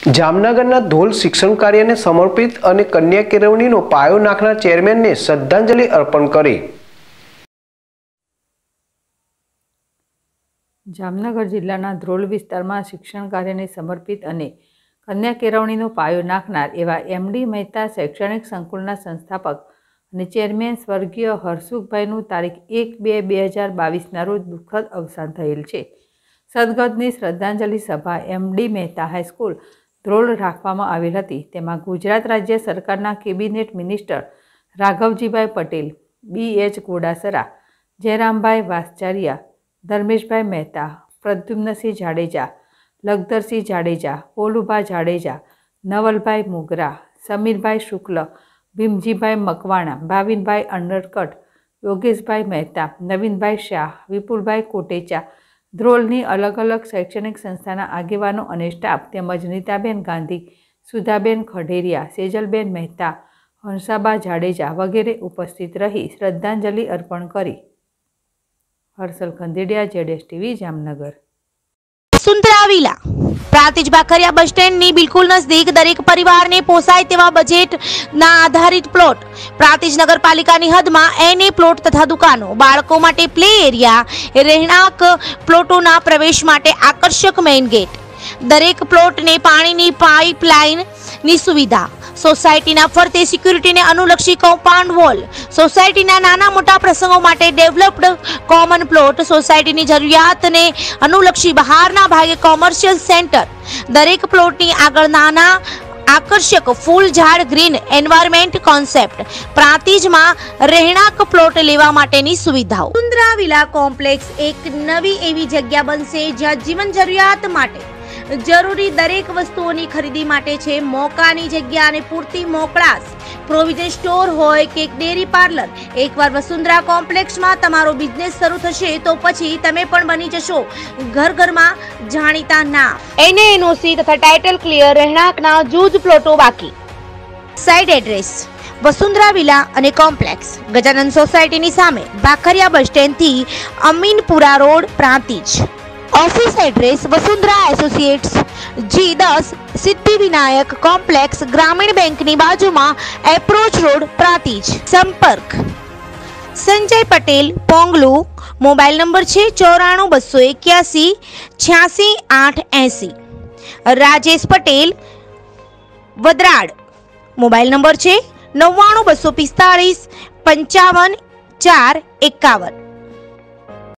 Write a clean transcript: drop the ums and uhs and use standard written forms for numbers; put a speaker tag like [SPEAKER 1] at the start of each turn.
[SPEAKER 1] જામનગરના ધોલ શિક્ષણ કાર્યને સમર્પિત અને કન્યા કેળવણીનો પાયો નાખનાર ચેરમેનને શ્રદ્ધાંજલિ અર્પણ કરી।
[SPEAKER 2] જામનગર જિલ્લાના ધ્રોલ વિસ્તારમાં શિક્ષણ કાર્યને સમર્પિત અને કન્યા કેળવણીનો પાયો નાખનાર એવા એમડી મહેતા શૈક્ષણિક સંકુલના સંસ્થાપક અને ચેરમેન સ્વર્ગીય હરસુખભાઈનું તારીખ 1-2-2022ના રોજ દુઃખદ અવસાન થયેલ છે। સદગતની શ્રદ્ધાંજલિ સભા એમડી મહેતા હાઈસ્કૂલ ધ્રોલ રાખવામાં આવેલ હતી। તેમાં ગુજરાત રાજ્ય સરકારના cabinet minister Raghavjibhai Patel, BH Ghodasara, Jayrambhai Vasachariya, Dharmeshbhai Mehta, Pradyumansinh Jadeja, Lakhdharsinh Jadeja, Polubha Jadeja, Navalbhai Mugra, Samirbhai Shukla, Bhimjibhai Makwana, Bhavinbhai Andarkat, Yogeshbhai Mehta, Navinbhai Shah, Vipulbhai Kotecha, ધ્રોલની અલગ અલગ શૈક્ષણિક સંસ્થાના આગેવાનો અને સ્ટાફ તેમજ નીતાબેન ગાંધી, સુધાબેન ખડેરિયા, સેજલબેન મહેતા, હંસાબા જાડેજા વગેરે ઉપસ્થિત રહી શ્રદ્ધાંજલિ અર્પણ કરી। Harshal Khandediya, ZSTV, Jamnagar.
[SPEAKER 3] Vasundhara villa Prantij Bakhariya bus સ્ટેન્ડની બિલકુલ નજદીક દરેક પરિવારને પોસાય તેવા બજેટના આધારિત પ્લોટ, પ્રાંતિજ નગરપાલિકાની હદમાં એને પ્લોટ તથા દુકાનો, બાળકો માટે પ્લે એરિયા, રહેણાંક પ્લોટોના પ્રવેશ માટે આકર્ષક મેઇન ગેટ, દરેક પ્લોટને પાણીની પાઇપલાઇનની સુવિધા, સોસાયટીના ફરતે સિક્યુરિટીને અનુલક્ષી કમ્પાઉન્ડ વોલ, સોસાયટીના નાના મોટા પ્રસંગો માટે ડેવલપ્ડ કોમન પ્લોટ, સોસાયટીની જરૂરિયાતને અનુલક્ષી બહારના ભાગે કોમર્શિયલ સેન્ટર, દરેક પ્લોટની આગળ નાના આકર્ષક ફૂલ ઝાડ ગ્રીન એન્વાયરમેન્ટ કોન્સેપ્ટ, પ્રાંતિજમાં રહેણાંક પ્લોટ લેવા માટેની સુવિધાઓ। વસુંધરા વિલા કોમ્પ્લેક્સ એક નવી એવી જગ્યા બનશે જ્યાં જીવન જરૂરિયાત માટે જરૂરી દરેક વસ્તુઓની ખરીદી માટે છે મોકાની જગ્યા અને પૂરતી મોકળાશ, પ્રોવિઝન સ્ટોર હોય કે ડેરી પાર્લર। એકવાર વસુંધરા કોમ્પ્લેક્સમાં તમારો બિઝનેસ શરૂ થશે તો પછી તમે પણ બની જશો ઘર ઘરમાં જાણીતા નામ। NOC તથા ટાઇટલ ક્લિયર રહેણાંકના જૂજ પ્લોટો બાકી। સાઇટ એડ્રેસ વસુંધરા વિલા અને કોમ્પ્લેક્સ, ગજાનંદ સોસાયટીની સામે, બાખરિયા બસ સ્ટેન્ડથી Aminpura road, Prantij. Office address Vasundhara associates G10 Siddhivinayak complex, ग्रामीण बैंक ની બાજુમાં, એપ્રોચ રોડ, પ્રાંતિજ। સંપર્ક સંજય પટેલ, પોંગલુ, મોબાઈલ નંબર છે 94 281 86 880। રાજેશ પટેલ, વદરાડ, મોબાઈલ નંબર છે 99 245 55 4 51।